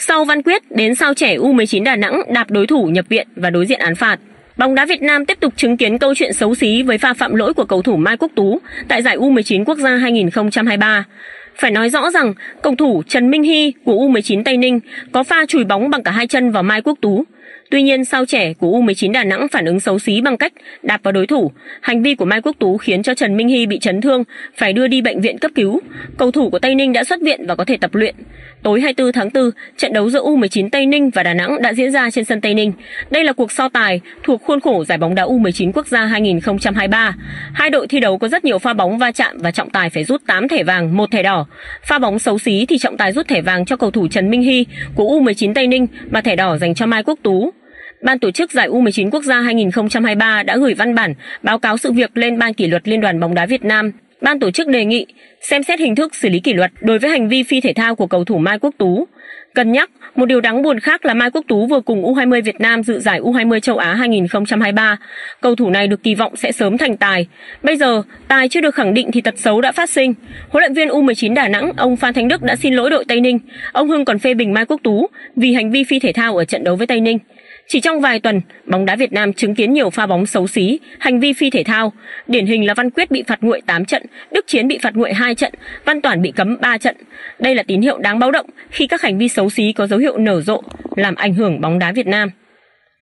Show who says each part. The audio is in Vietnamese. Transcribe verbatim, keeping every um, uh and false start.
Speaker 1: Sau Văn Quyết, đến sao trẻ U mười chín Đà Nẵng đạp đối thủ nhập viện và đối diện án phạt. Bóng đá Việt Nam tiếp tục chứng kiến câu chuyện xấu xí với pha phạm lỗi của cầu thủ Mai Quốc Tú tại giải U mười chín Quốc gia hai nghìn không trăm hai mươi ba. Phải nói rõ rằng, cầu thủ Trần Minh Hy của U mười chín Tây Ninh có pha chùi bóng bằng cả hai chân vào Mai Quốc Tú. Tuy nhiên, sao trẻ của U mười chín Đà Nẵng phản ứng xấu xí bằng cách đạp vào đối thủ. Hành vi của Mai Quốc Tú khiến cho Trần Minh Hy bị chấn thương, phải đưa đi bệnh viện cấp cứu. Cầu thủ của Tây Ninh đã xuất viện và có thể tập luyện. Tối hai mươi tư tháng tư, trận đấu giữa U mười chín Tây Ninh và Đà Nẵng đã diễn ra trên sân Tây Ninh. Đây là cuộc so tài thuộc khuôn khổ giải bóng đá U mười chín Quốc gia hai nghìn không trăm hai mươi ba. Hai đội thi đấu có rất nhiều pha bóng va chạm và trọng tài phải rút tám thẻ vàng, một thẻ đỏ. Pha bóng xấu xí thì trọng tài rút thẻ vàng cho cầu thủ Trần Minh Hy của U mười chín Tây Ninh và thẻ đỏ dành cho Mai Quốc Tú. Ban tổ chức giải U mười chín Quốc gia hai nghìn không trăm hai mươi ba đã gửi văn bản báo cáo sự việc lên Ban kỷ luật Liên đoàn bóng đá Việt Nam. Ban tổ chức đề nghị xem xét hình thức xử lý kỷ luật đối với hành vi phi thể thao của cầu thủ Mai Quốc Tú. Cân nhắc, một điều đáng buồn khác là Mai Quốc Tú vừa cùng U hai mươi Việt Nam dự giải U hai mươi châu Á hai nghìn không trăm hai mươi ba. Cầu thủ này được kỳ vọng sẽ sớm thành tài. Bây giờ, tài chưa được khẳng định thì tật xấu đã phát sinh. Huấn luyện viên U mười chín Đà Nẵng, ông Phan Thanh Đức đã xin lỗi đội Tây Ninh. Ông Hưng còn phê bình Mai Quốc Tú vì hành vi phi thể thao ở trận đấu với Tây Ninh. Chỉ trong vài tuần, bóng đá Việt Nam chứng kiến nhiều pha bóng xấu xí, hành vi phi thể thao. Điển hình là Văn Quyết bị phạt nguội tám trận, Đức Chiến bị phạt nguội hai trận, Văn Toản bị cấm ba trận. Đây là tín hiệu đáng báo động khi các hành vi xấu xí có dấu hiệu nở rộ, làm ảnh hưởng bóng đá Việt Nam.